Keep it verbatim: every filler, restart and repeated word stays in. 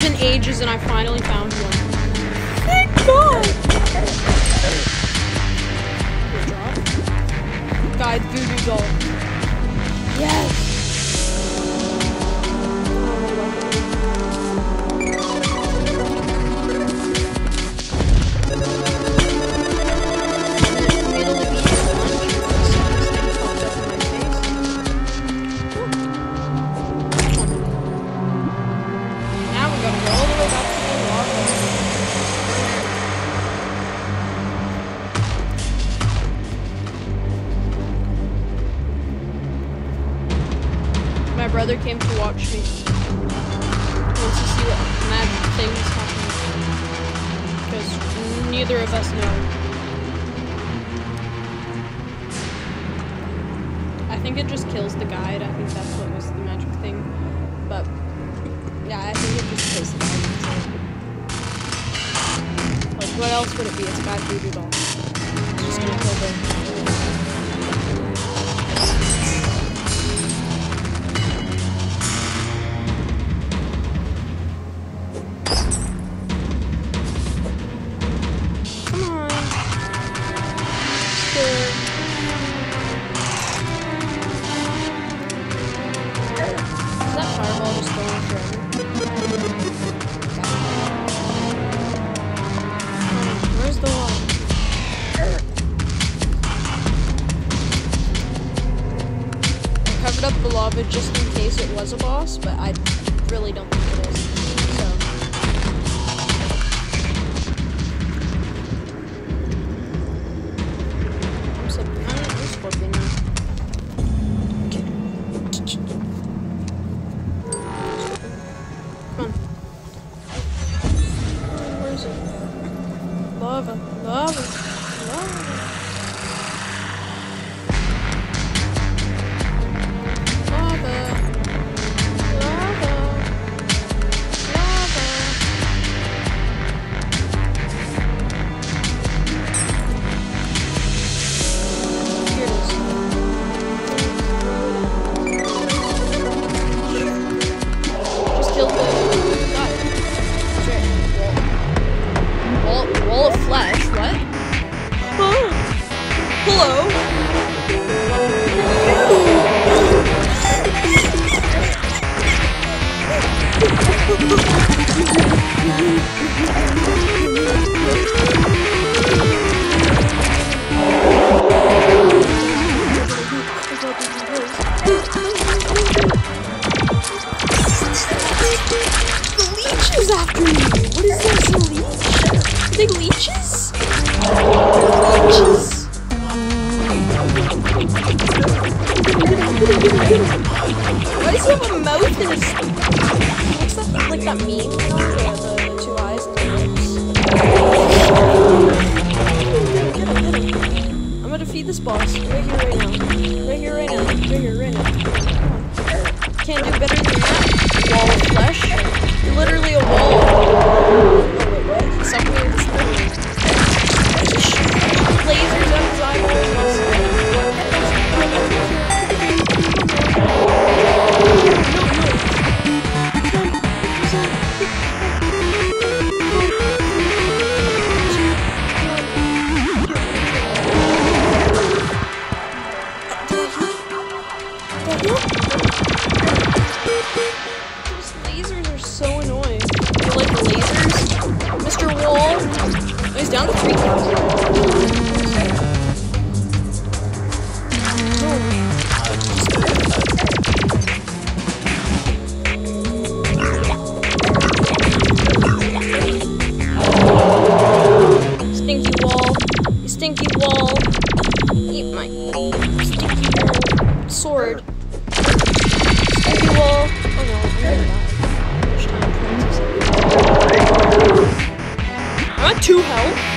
in ages and I finally found one. Thank God! Guide voodoo doll. Yes! My brother came to watch me. He wants to see what magic things happen. Because neither of us know. I think it just kills the guide. I think that's what was the magic thing. But yeah, I think it just kills the guide. Like what else would it be? It's a guide voodoo doll. It's just gonna kill the up the lava just in case it was a boss, but I really don't think it is. So I'm so I'm, I'm scorpion now. Come on. Where is it? Lava, lava, lava. After me. What is this? A leech? Are they leeches? Leeches. Why does he have a mouth in his... What's that, like that meme? You know? Yeah, the, the two eyes and the lips. I'm gonna defeat this boss. Right here, right now. Right here, right now. Right here, right now. Can't do better than that. Wall of flesh. You're literally a wall. Oh, wait, what? Something is lasers up his eyeballs. He's down to three kills. Stinky wall. You stinky wall. Eat my stinky wall. Sword. Stinky wall. Oh no, I'm gonna die. I'm at two health.